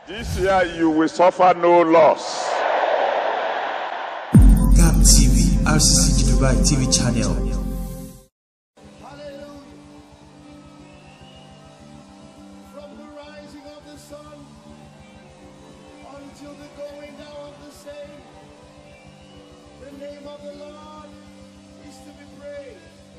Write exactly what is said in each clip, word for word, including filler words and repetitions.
This year you will suffer no loss. Gap T V, R C C Dubai T V channel. Hallelujah. From the rising of the sun until the going down of the same, the name of the Lord is to be praised.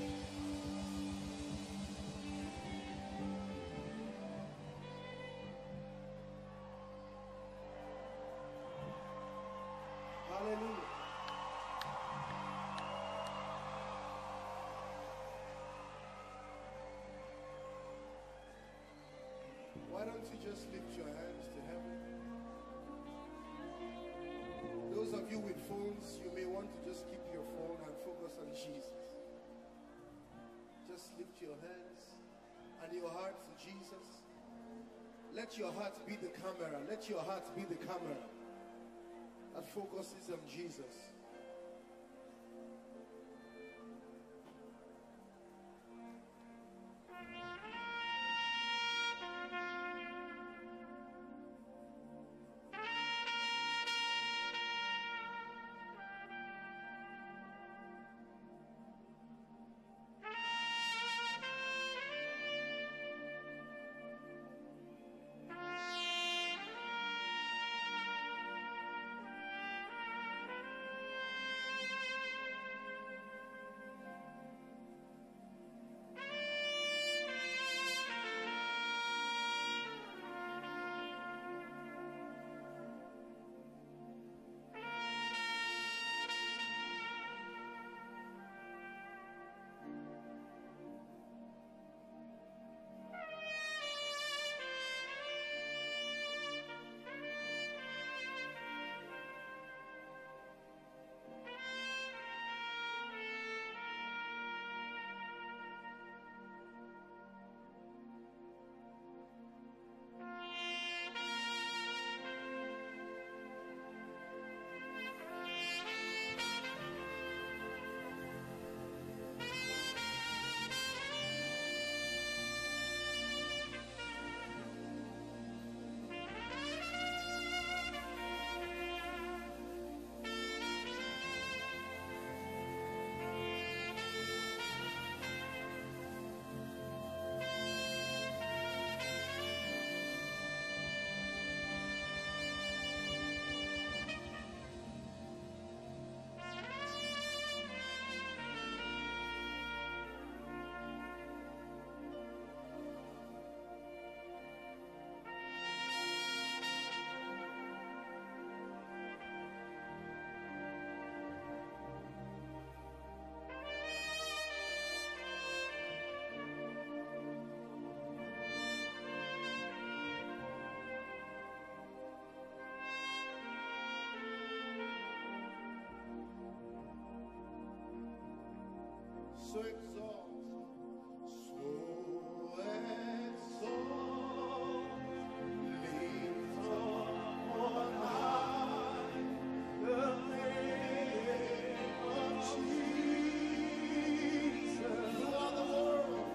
Hallelujah. Why don't you just lift your hands to heaven? Those of you with phones, you may want to just keep your phone and focus on Jesus. Just lift your hands and your heart to Jesus. Let your heart be the camera. Let your heart be the camera that focuses on Jesus. So exalt, so exalt, lift up on high the name of Jesus. You are the world.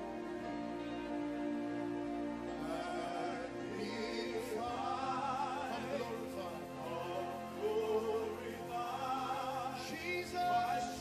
Magnify and glorify, glorify Jesus.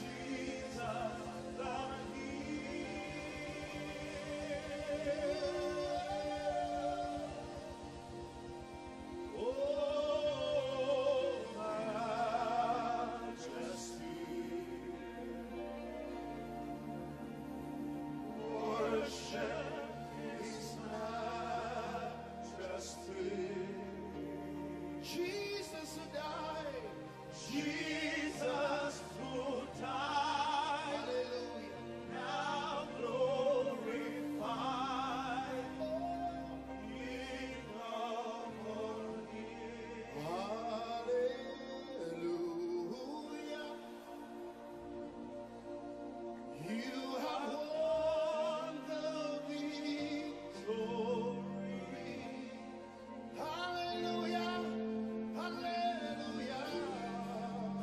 Jesus who died, Jesus who died, hallelujah, now glorified, King of glory, hallelujah, you have won the victory. Hallelujah, hallelujah.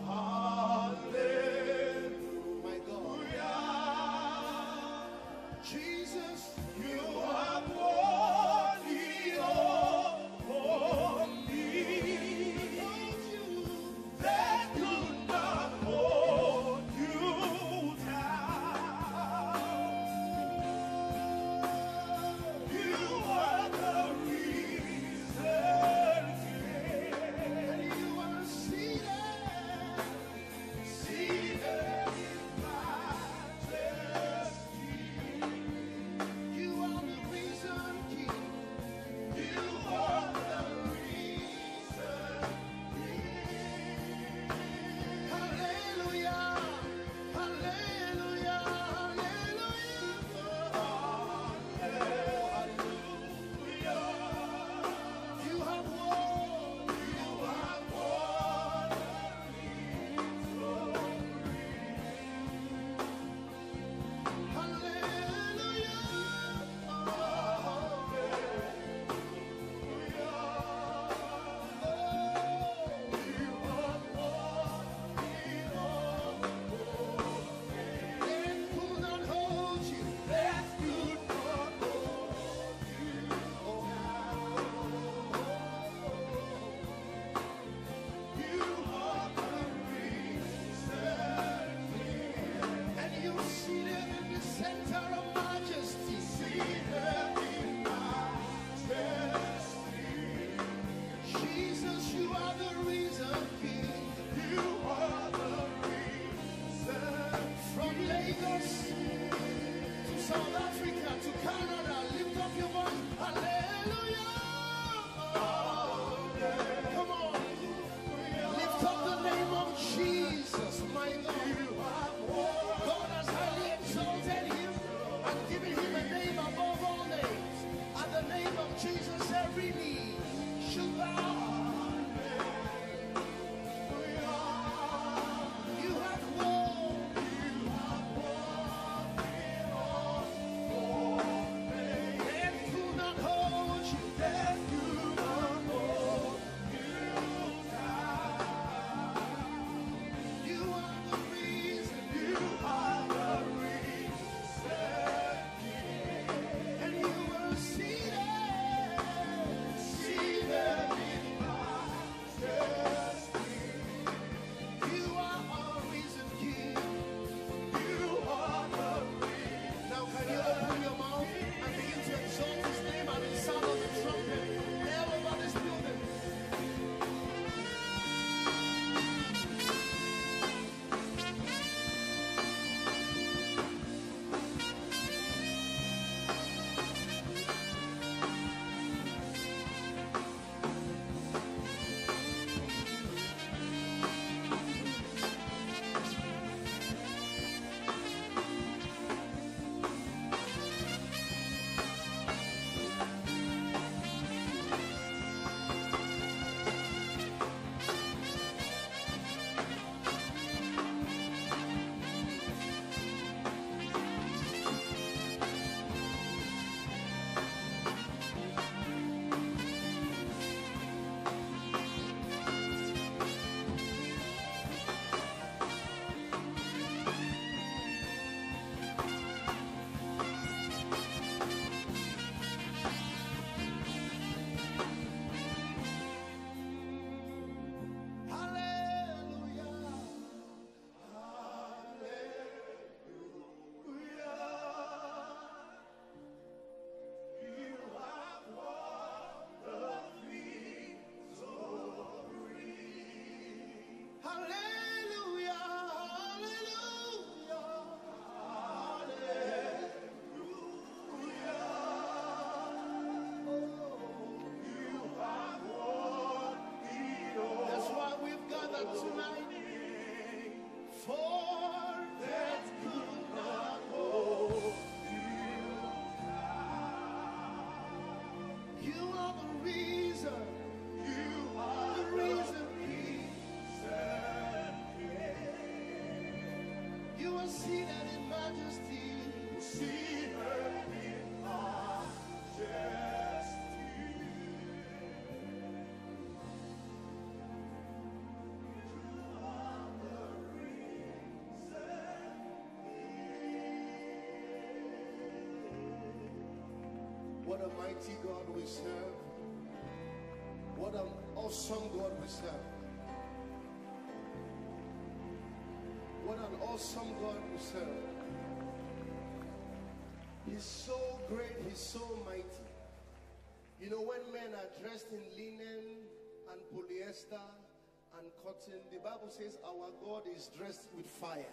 King. You are the reason. From Lagos to South Africa to Canada, lift up your voice. Hallelujah. Come on. Lift up the name of Jesus, my God. God has highly exalted him and given him a name above all names. At the name of Jesus, every knee should bow. You have won. Death could not hold you. Death could not hold you down. You are the reason. You are the reason. And you were seated, seated in majesty. You are our risen King. You are the reason. Now can you open your mouth and begin to exalt his name and the sound of the trumpet all over this building? What a mighty God we serve. What an awesome God we serve. What an awesome God we serve. He's so great, he's so mighty. You know, when men are dressed in linen and polyester and cotton, the Bible says our God is dressed with fire.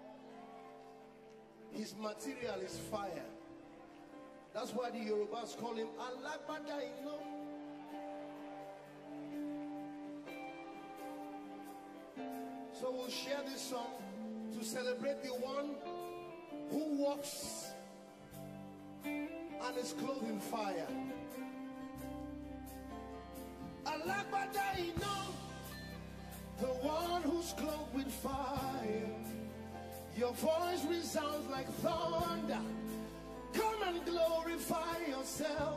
His material is fire. That's why the Yorubas call him Alagbada, you know. So we'll share this song to celebrate the one who walks and is clothed in fire. Alagbada, you know, the one who's clothed with fire. Your voice resounds like thunder. Come and glorify yourself.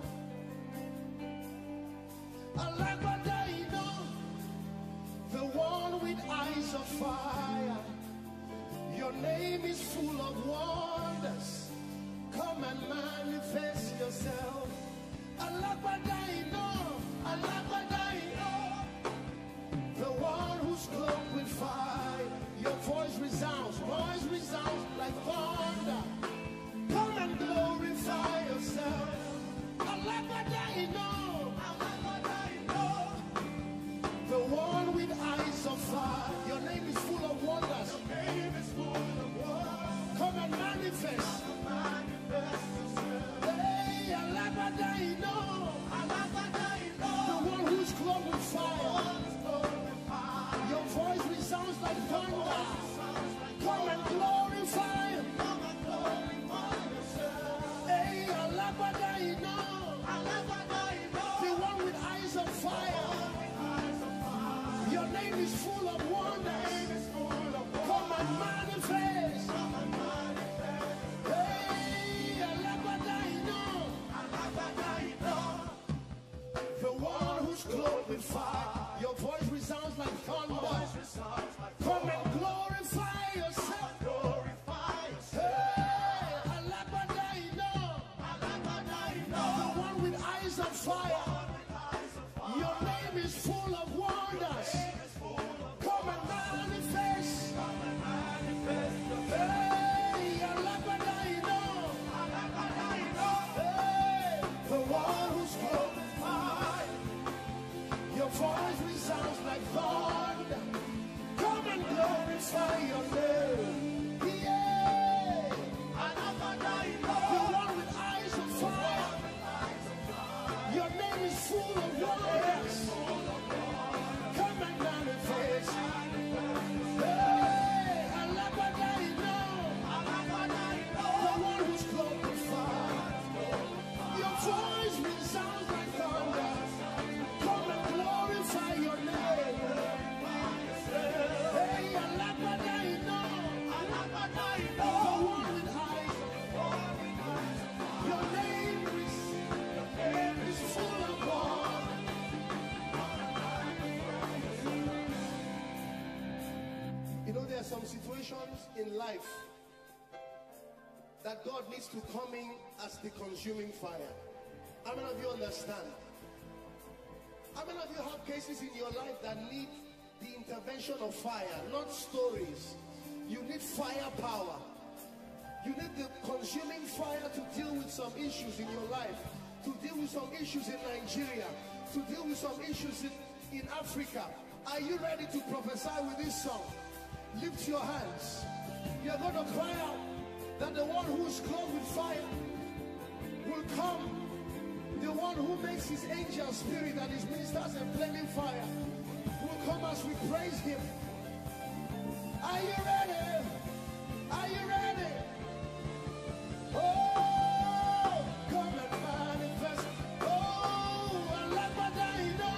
Alagbada, you know, the one with eyes of fire. Your name is full of wonders. Come and manifest yourself. Alagbada, you know, Alagbada, you know, the one who's cloaked with fire. Your voice resounds, voice resounds like thunder. Come and glorify yourself. Alagbada, you know, Alagbada, you know, Your name is full of wonders. Come and manifest. Hey, Alabadaino. The one who's clothed with fire. Your voice resounds like thunder. Come and glorify yourself. Hey, Alabadaino. The one with eyes of fire. Your name is full of wonders. Come and manifest. Hey, Alabadaino. Hey, the one who's clothed with fire. Your voice resounds like thunder. Come and glorify your name. Yeah. The one with eyes of fire. Your name is full of wonders. Come and manifest. Hey, Alabadaino. The one who's clothed with fire. Your voice resounds like thunder. Come and glorify your name. Hey, Alabadaino. The one with eyes. Your name is, is full of wonder. You know, there are some situations in life that God needs to come in as the consuming fire. How many of you understand? How many of you have cases in your life that need the intervention of fire, not stories? You need firepower. You need the consuming fire to deal with some issues in your life, to deal with some issues in Nigeria, to deal with some issues in, in Africa. Are you ready to prophesy with this song? Lift your hands. You're going to cry out that the one who is clothed with fire will come. The one who makes his angel spirit and his ministers a flaming fire will come as we praise him. Are you ready? Are you ready? Oh, come and manifest. Oh, Alabadaino.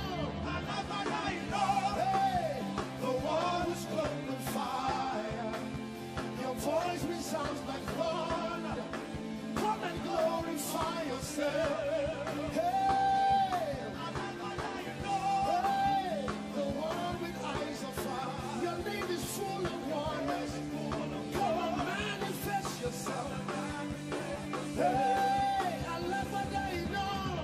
Hey, the one who's clothed with fire. Your voice resounds like thunder. Come and glorify yourself. Hey, hey, the one with eyes of fire. Your name is full of wonders. Come and manifest yourself. Hey, Alabadaino.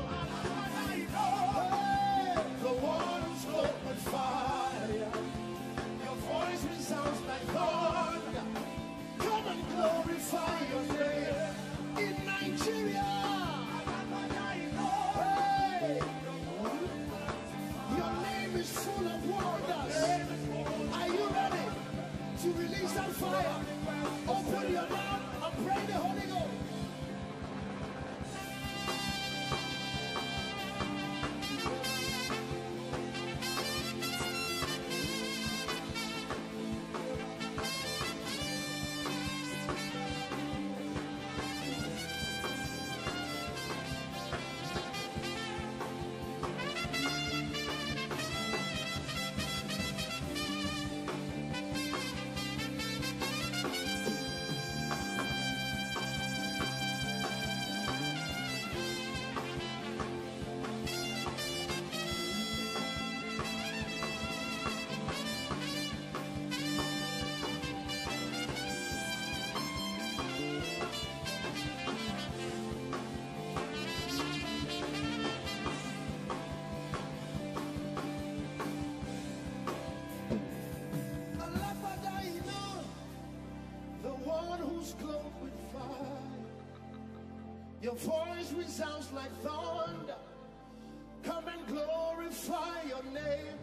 Hey, the one who's clothed with fire. Your voice resounds like thunder. Come and glorify your name. In Nigeria, hey, your name is full of wonders. Are you ready to release that fire? Open your mouth and pray the Holy Ghost. Your voice resounds like thunder. Come and glorify your name.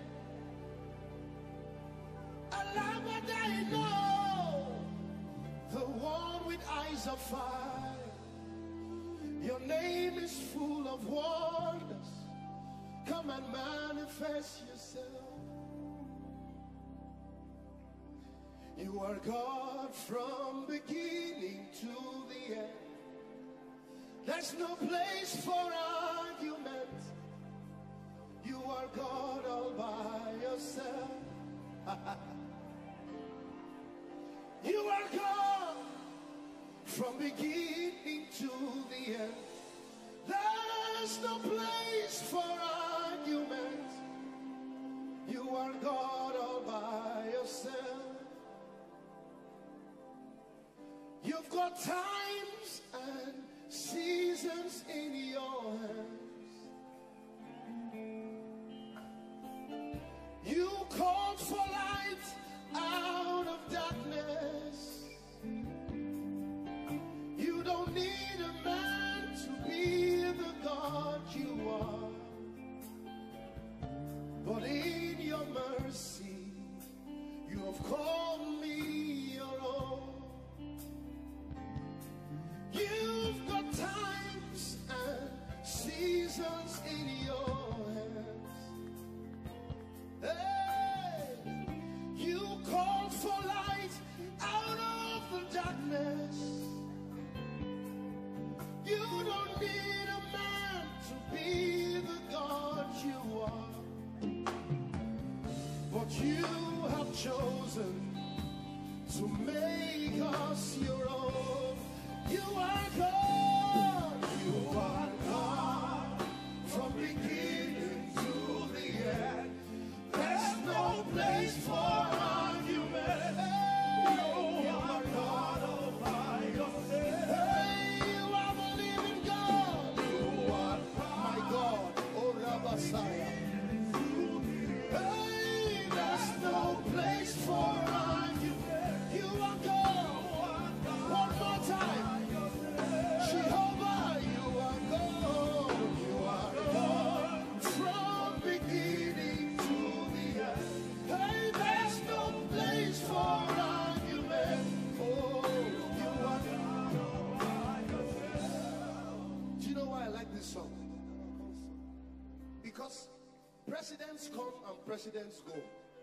Alabadaino, the one with eyes of fire. Your name is full of wonders. Come and manifest yourself. You are God from beginning to the end. There's no place for argument. You are God all by yourself. from beginning to the end. There's no place for argument. You are God all by yourself. You've got times and seasons in your hands. You called for light out of darkness. You don't need a man to be the God you are. But in your mercy, you have called me your own. You've got times and seasons in your hands. Hey, you called for light out of the darkness. You don't need a man to be the God you are. But you have chosen to make us your own. You are God, you are God, from beginning to the end. There's no place for argument. You are God all by yourself. Hey, you are the living God. You are my God, oh Rabasaya. Hey, there's no place for argument. You are God. One more time. Jehovah, you are God, you are God, from beginning to the end. Hey, there's no place for argument. Oh, you are God all by yourself. Do you know why I like this song? Because presidents come and presidents go.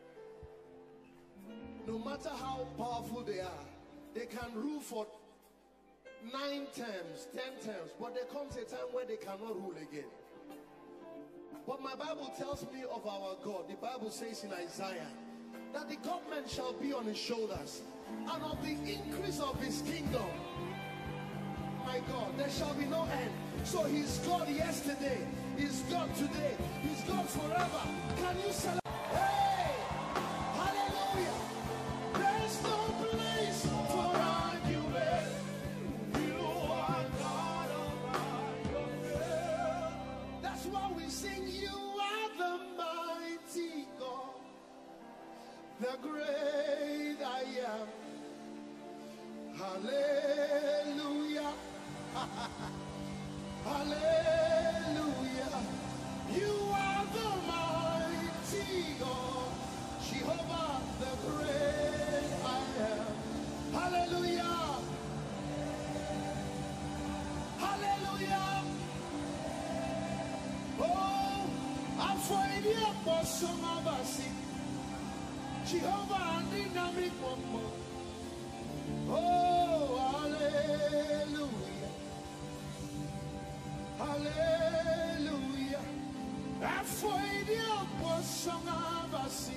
No matter how powerful they are, they can rule for nine terms, ten terms, but there comes a time where they cannot rule again. But my Bible tells me of our God. The Bible says in Isaiah that the government shall be on his shoulders, and of the increase of his kingdom, my God, there shall be no end. So he's God yesterday, he's God today, he's God forever. Can you celebrate? Hey, hallelujah. There's no place for argument. You are God all by yourself. That's why we sing, you are the mighty God, the great I am. Hallelujah. Hallelujah. You are the mighty God, Jehovah the great I am. Hallelujah. Hallelujah. Oh, I'm for India for some of us. Jehovah and dynamic one more. Oh, hallelujah. Hallelujah. I'm for India for some of us.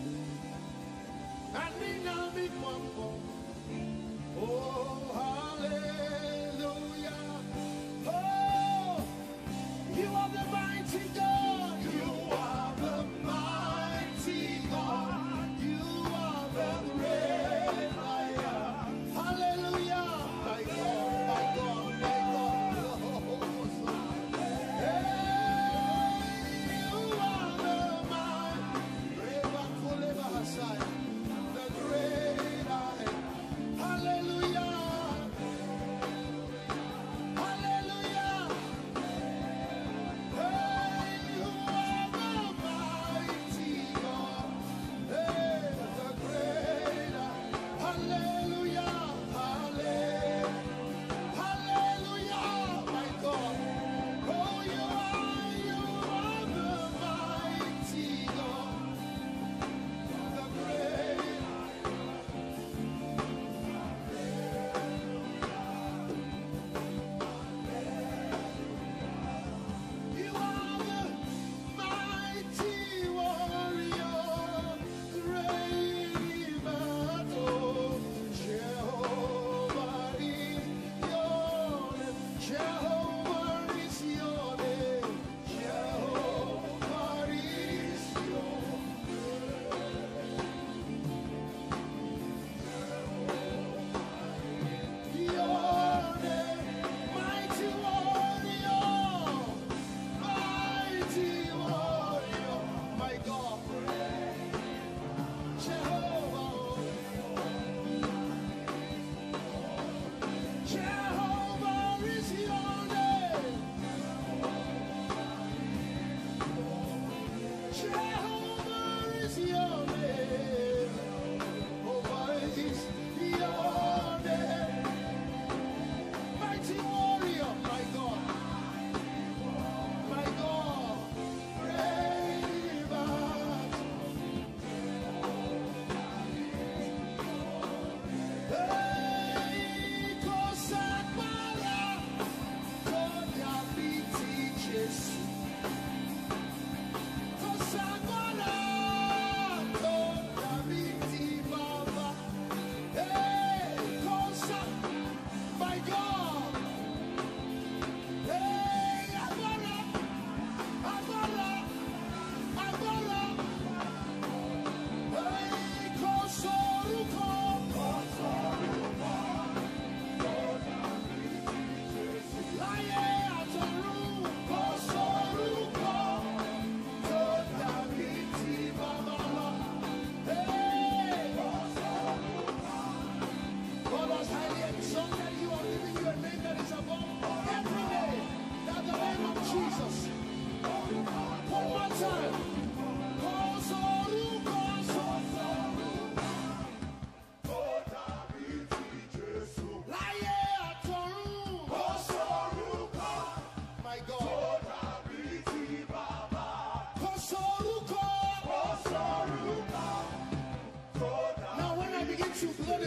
And dynamic one more. Oh, hallelujah. Oh, you are the mighty God. You are the mighty God. You are the great I am. Hallelujah. My God, my God, my God. Hey, you are the mighty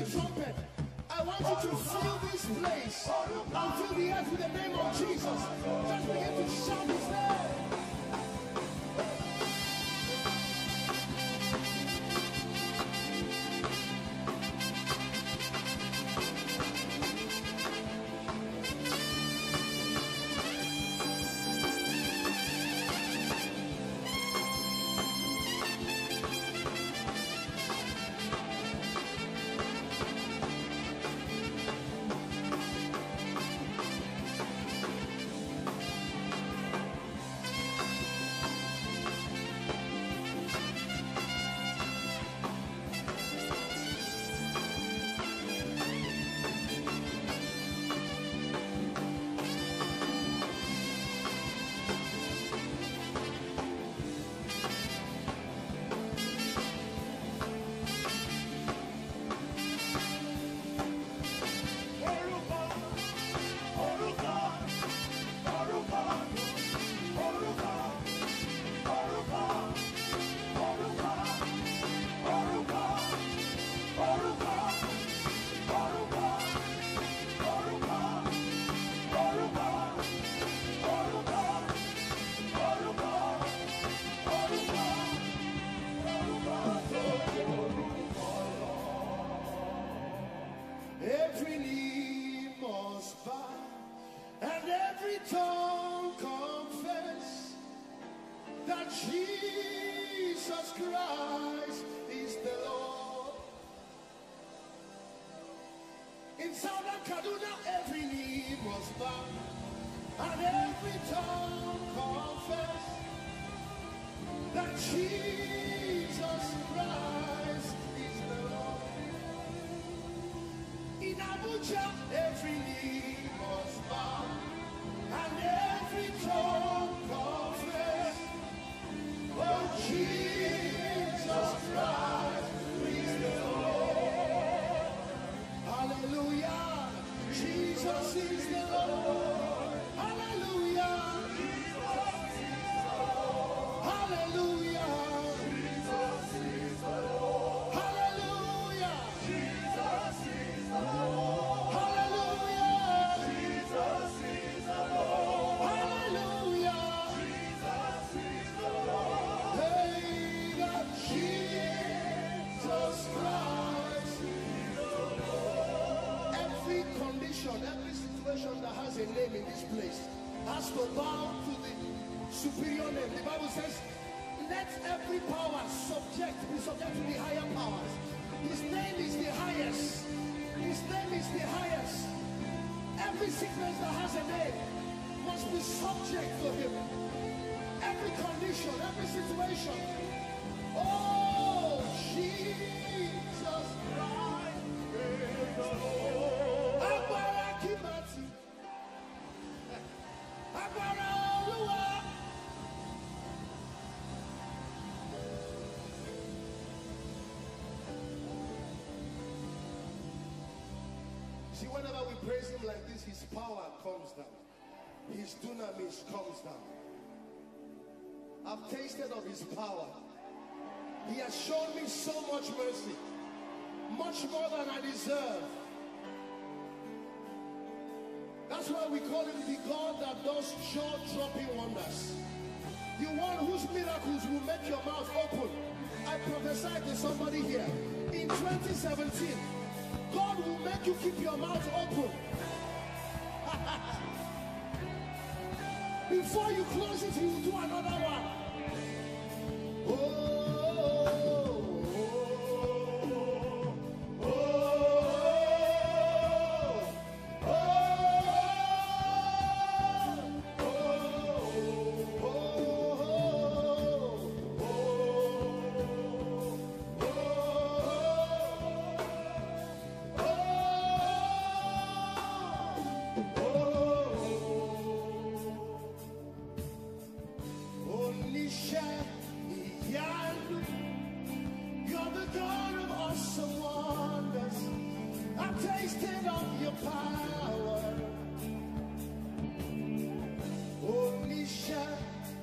trumpet, I want you to fill this place and fill the earth with the name of Jesus. Just begin to shout his name. Every knee must bow and every tongue confess that Jesus Christ is the Lord. In Southern Kaduna, every knee must bow and every tongue confess that Jesus Christ is the Lord. In Abuja, every knee must bow and every tongue confess, oh, Jesus Christ is the Lord. Hallelujah, Jesus is the Lord. Hallelujah, Jesus is the Lord. Hallelujah, Jesus is the Lord. Hallelujah, Jesus is the Lord. Hallelujah, Jesus is the Lord. Hallelujah, Jesus is the Lord. Hey, that Jesus Christ is the Lord. Every condition, every situation that has a name in this place has to bow to the superior name. The Bible says, let every power subject be subject to the higher powers. His name is the highest. His name is the highest. Every sickness that has a name must be subject to him. Every condition, every situation. Oh, Jesus Christ is the Lord. Agbára Kimati. Agbára Olúwa. See, whenever we praise him like this, his power comes down. His dunamis comes down. I've tasted of his power. He has shown me so much mercy, much more than I deserve. That's why we call him the God that does jaw-dropping wonders. The one whose miracles will make your mouth open. I prophesied to somebody here in twenty seventeen. God will make you keep your mouth open. Before you close it, he will do another one. Oh, oh, oh, oh, you're the God of awesome wonders. I've tasted of your power. Onisha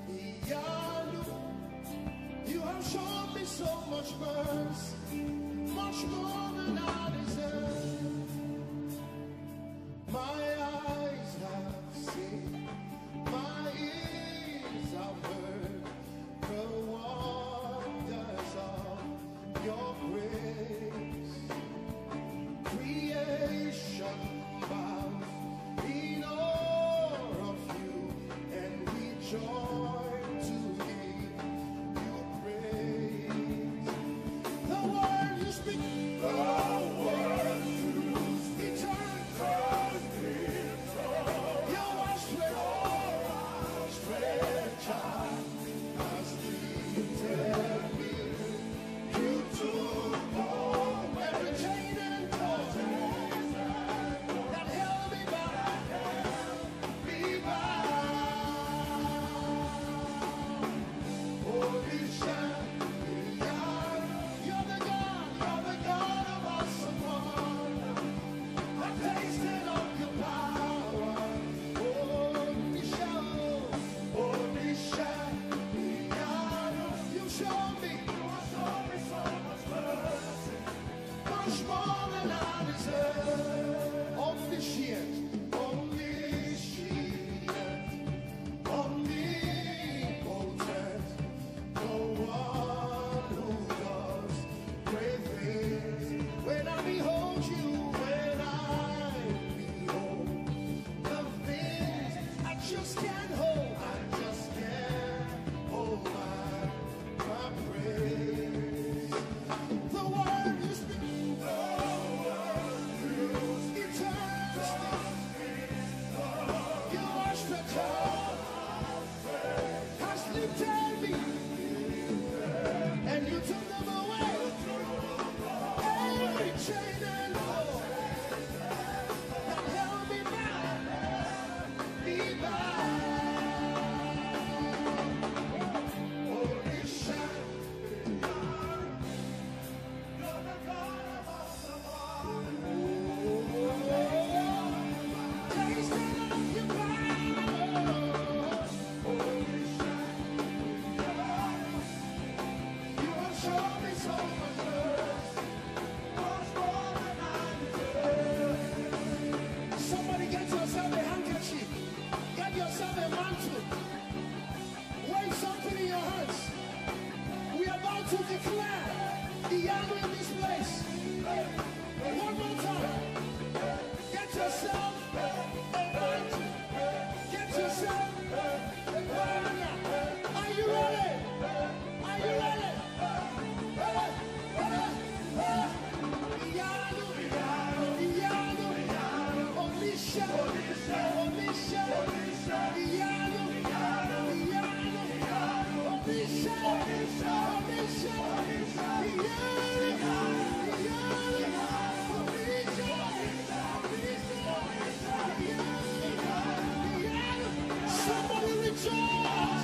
Iyanu, you have shown me so much mercy. much more than I deserve. My eyes have seen, my ears have heard the wonders of your grace. Creation bows in awe of you, and we join to give you praise. The word you speak, the word you speak, turn, your outstretched arm has lifted me. You took all every chain and cord that held me back, me back. Holy Shaddai, you're the God, you're the God of awesome wonder. I tasted of your power. Holy Shaddai, Holy Shaddai, you showed me, much more than I deserve. Omniscient, omniscient, omnipotent, the one who does great things. When I behold you, when I behold the things I just can't hold, I just can't hold my, my praise. The word you speak, the word you speak, eternal. You are stretched out, has lifted me, and you took them away. Every chain and cord that held me back, me back. Holy Shaddai, you're the God of awesome wonder. Tasted of your power. Holy Shaddai, you have shown me so much mercy, much more than I deserve. Somebody get yourself a handkerchief, get yourself a mantle, wave something in your hands. We are about to declare the honor in this place. One more time. Get yourself a mantle. Get yourself a banner. Are you ready? Are you ready? Piano, piano, piano, Onisha, Onisha, Onisha, piano, piano, piano, Onisha, Onisha, Onisha, somebody rejoice!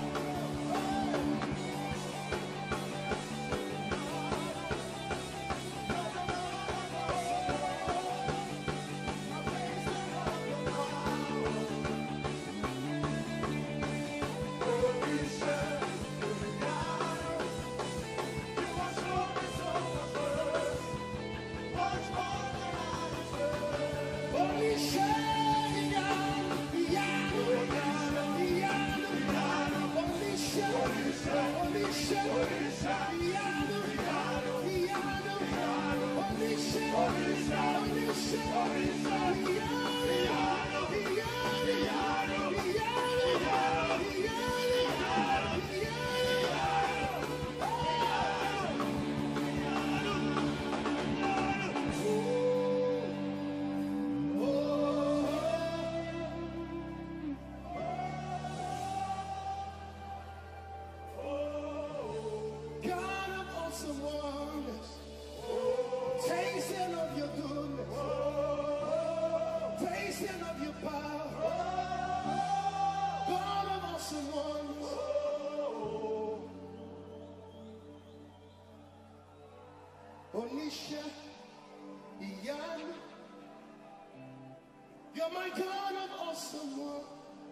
God of awesome wonders, tasting of your goodness, tasting of your power. God of awesome wonders, Onisha, Iyan, you're my God of awesome wonders.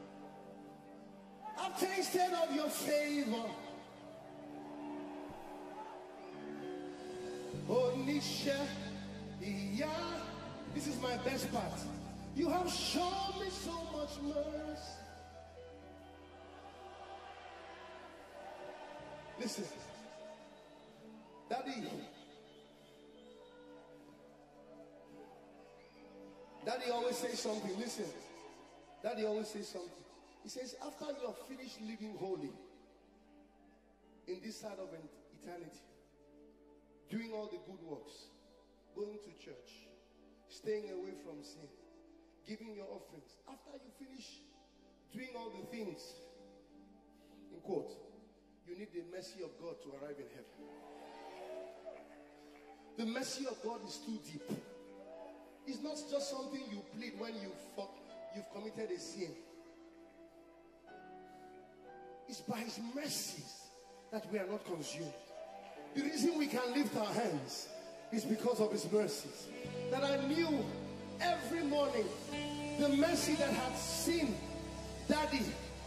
I've tasted of your favor. Onisha. This is my best part. You have shown me so much mercy. Listen, Daddy, Daddy always says something. Listen, Daddy always says something. He says, after you have finished living holy in this side of eternity, doing all the good works, going to church, staying away from sin, giving your offerings, after you finish doing all the things, in quote, you need the mercy of God to arrive in heaven. The mercy of God is too deep. It's not just something you plead when you fuck, you've committed a sin. It's by His mercies that we are not consumed. The reason we can lift our hands is because of His mercies. That I knew every morning the mercy that had seen Daddy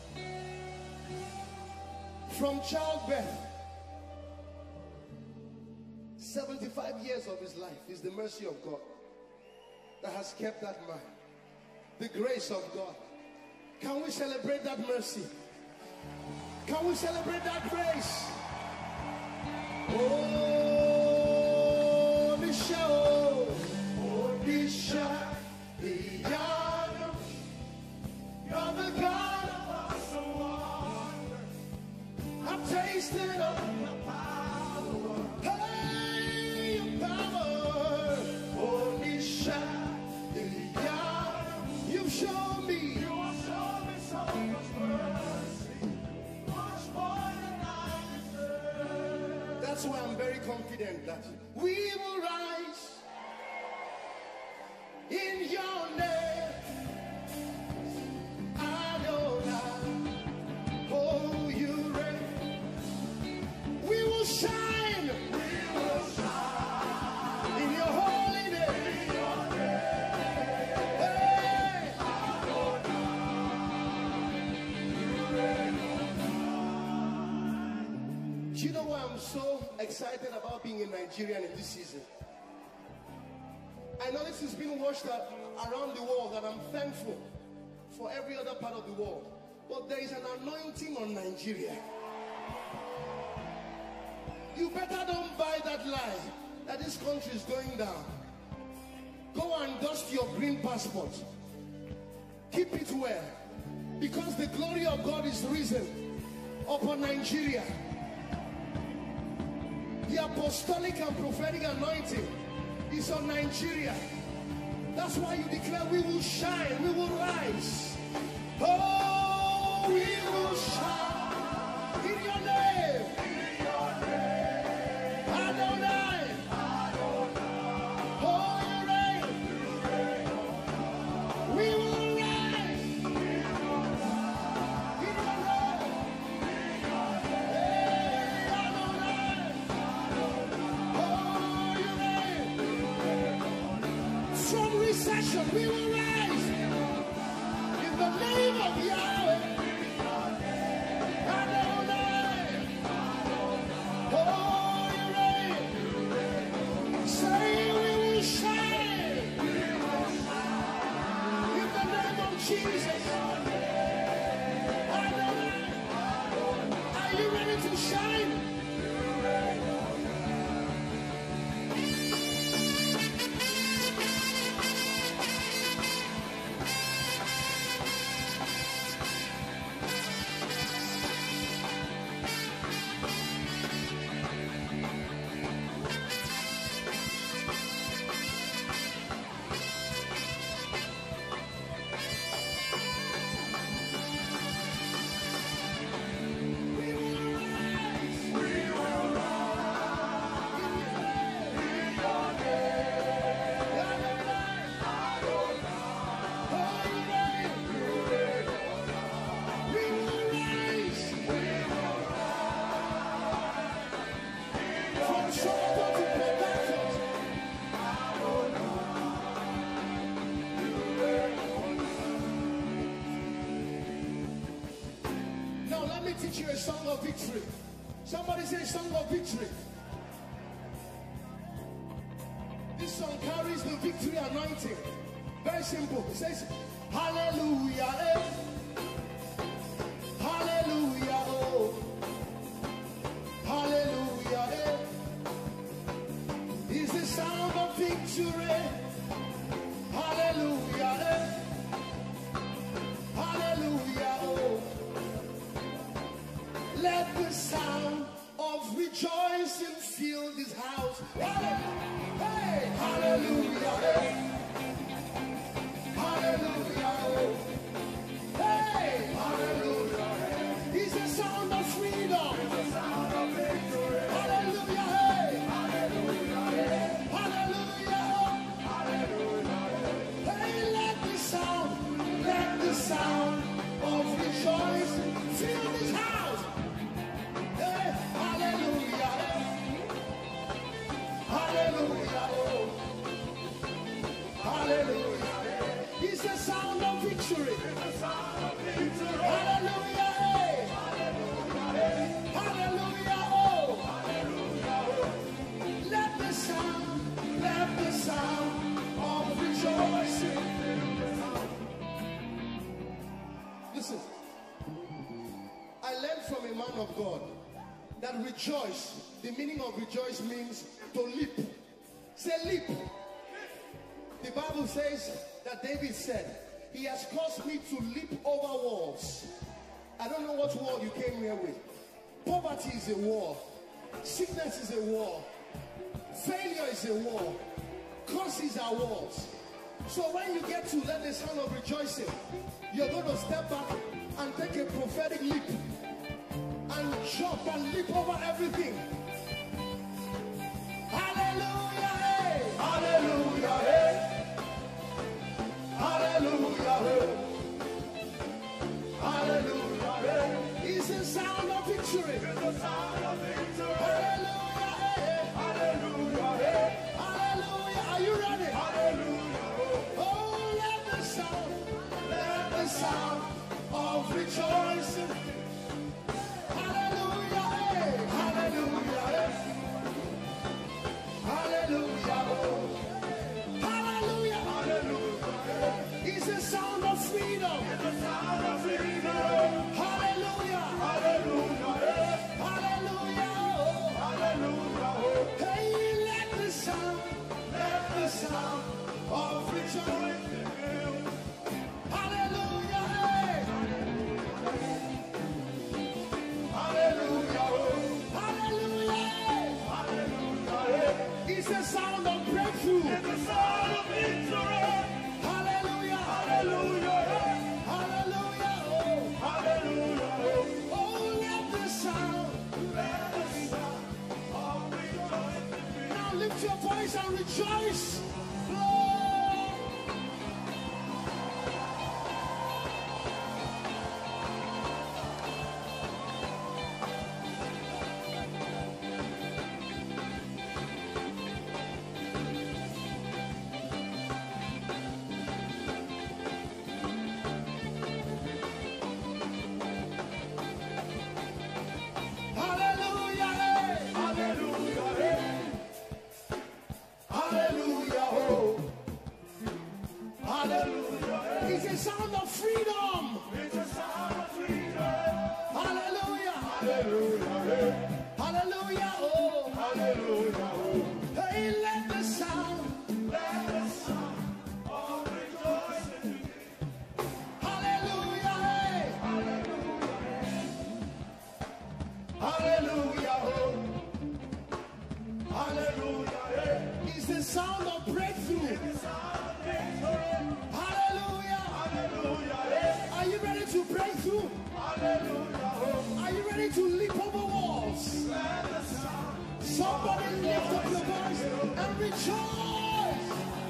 from childbirth, seventy-five years of his life, is the mercy of God that has kept that man. The grace of God. Can we celebrate that mercy? Can we celebrate that grace? Oh, Nisha, oh, Nisha, the honor, you're the God of awesome wonder. I've tasted of your power, hey, your power. Oh, Nisha, the honor, you've shown me, you have shown me so much mercy, much more than I deserve. That's why I'm very confident that we will rise in your name. Adonai, oh, you reign. We will shine, we will shine in your holy name. Hey, do you know why I'm so excited about being in Nigeria in this season? I know this has been watched around the world, and I'm thankful for every other part of the world. But there is an anointing on Nigeria. You better don't buy that lie that this country is going down. Go and dust your green passport. Keep it well, because the glory of God is risen upon Nigeria. The apostolic and prophetic anointing is on Nigeria. That's why you declare we will shine, we will rise. Oh, we will shine in your name. In your name. Adonai. Adonai. Oh, you reign. You reign. We will rise. We will rise. In your name. In your name. Hey, Adonai. Adonai. Oh, you reign. From recession we will rise in the name of Yahweh. Adonai. Oh, you reign. Say we will shine in the name of Jesus. Adonai. Are you ready to shine? Teach you a song of victory. Somebody say song of victory. This song carries the victory anointing. Very simple. It says, hallelujah, eh. Hallelujah, oh. Hallelujah, eh. Is the sound of victory. Hallelujah, eh. Hallelujah, oh. Let the sound of rejoicing fill this house. Hallelujah, hey. Hallelujah, eh. Hallelujah, oh. Hey, hallelujah. It's the sound of freedom. It's the sound of victory. Hallelujah, hey. Hallelujah, hey. Hallelujah. Hallelujah. Hey, let the sound, let the sound of rejoicing fill this house. Hey, hallelujah. Hey. Hallelujah, oh. Hallelujah. It's the sound of victory. It's the sound of victory. Hallelujah. Hey. Hallelujah. Hey. Hallelujah. Oh. Hallelujah. Oh. Let the sound, let the sound of rejoicing. Listen. I learned from a man of God that rejoice, the meaning of rejoice means to leap. Say leap. The Bible says that David said, he has caused me to leap over walls. I don't know what wall you came here with. Poverty is a wall. Sickness is a wall. Failure is a wall. Curses are walls. So when you get to let the sound of rejoicing, you're going to step back and take a prophetic leap and jump and leap over everything. Hallelujah, hey. Hallelujah, hey. Hallelujah, hey. Hallelujah, hey. It's the sound of victory. It's the sound of victory. Hallelujah, hey. Hallelujah, hey. Hallelujah. Are you ready? Hallelujah. Oh, let the sound, let the sound of rejoicing. Hallelujah, hey. Hallelujah, hey. Hallelujah, oh. Hallelujah. Hallelujah. It's the sound of freedom. It's the sound of freedom. Hallelujah. Hallelujah. Hallelujah. Oh. Hallelujah. Oh. Hey, let the sound, let the sound of rejoicing. Hallelujah. Hey. Hallelujah. Oh. Hallelujah. Hallelujah. It's the sound of breakthrough. It's the sound of victory. Hallelujah. Hallelujah. Hallelujah. Oh. Hallelujah. Oh, let the sound, let the sound of rejoicing. Now lift your voice and rejoice. Lord. Hallelujah. Hallelujah. Hallelujah. Oh. Hallelujah. It's a sound of freedom. It's a sound of freedom. Hallelujah. Hallelujah. Hallelujah. Oh. Hallelujah. Oh. Hey, let the sound, let the sound of rejoicing. Hallelujah. Hey. Hallelujah. Hallelujah. Oh. Hallelujah. Hey. It's the sound of breakthrough. It's the sound of victory. Hallelujah. Hallelujah. Hey. Are you ready to break through? Hallelujah. Oh. Are you ready to leap over walls? Let the sound. Somebody lift up your voice and rejoice.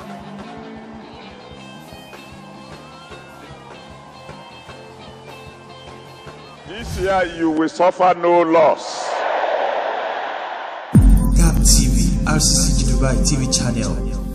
This year you will suffer no loss. Gap T V, R C C Dubai T V channel.